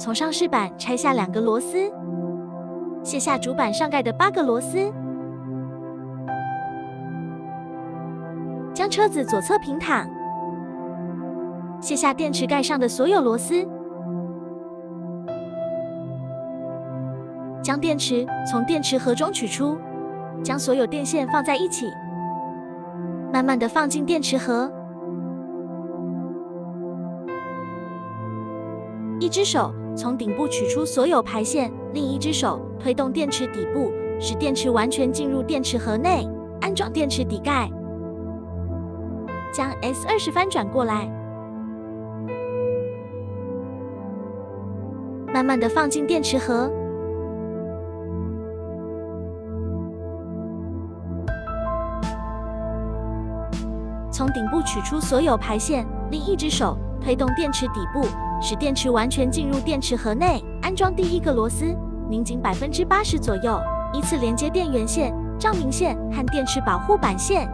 从上饰板拆下2个螺丝，卸下主板上盖的8个螺丝，将车子左侧平躺，卸下电池盖上的所有螺丝，将电池从电池盒中取出，将所有电线放在一起，慢慢的放进电池盒。一只手从顶部取出所有排线，另一只手推动电池底部，使电池完全进入电池盒内，安装电池底盖。将 S20 翻转过来，慢慢的放进电池盒。从顶部取出所有排线，另一只手推动电池底部，使电池完全进入电池盒内，安装第1个螺丝，拧紧80%左右，依次连接电源线、照明线和电池保护板线。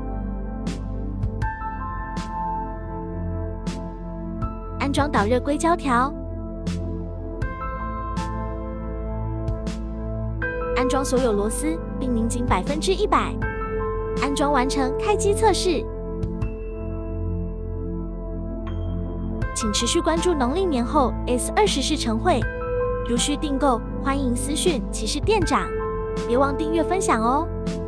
安装导热硅胶条，安装所有螺丝，并拧紧100%。安装完成，开机测试。请持续关注农历年后 S20试乘会，如需订购，欢迎私讯骑士店长，别忘订阅分享哦。